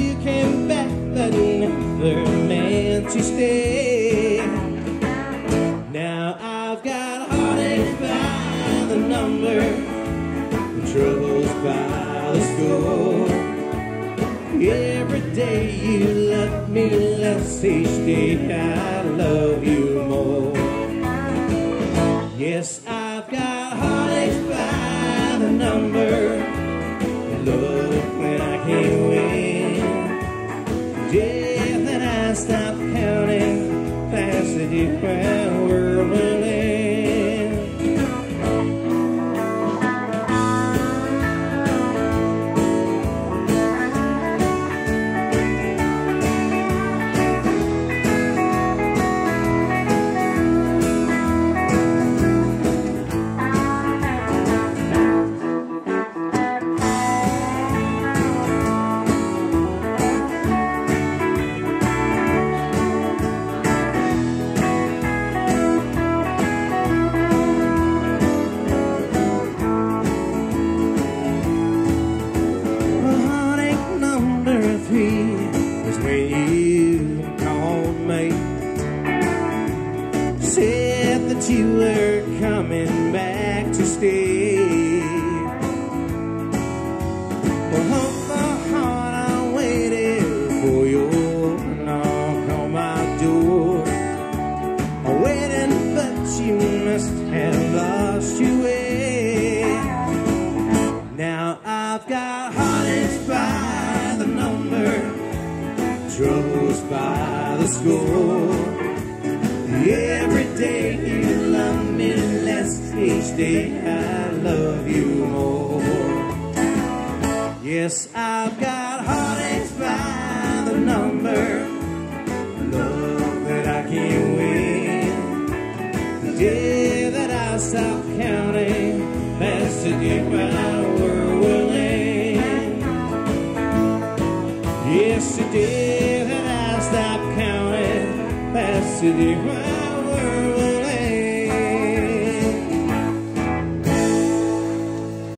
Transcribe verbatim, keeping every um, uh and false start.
You came back, but never meant to stay. Now I've got heartaches by the number, troubles by the score. Every day you love me less, each day I love you more. Yes, I've got heartaches by the number, love when I can't win. Yeah, then I stop counting, past the different world will end. Is when you called me, said that you were coming back to stay. Well, hold the heart, I waited for your knock on my door. I'm waiting, but you must have lost your way. Now I've got heartaches by the number, troubles by the score. Every day you love me less, each day I love you more. Yes, I've got heartaches by the number, love that I can't win. The day that I stop counting, that's the day my world will end. Yes, the day that I stop counting, that's the day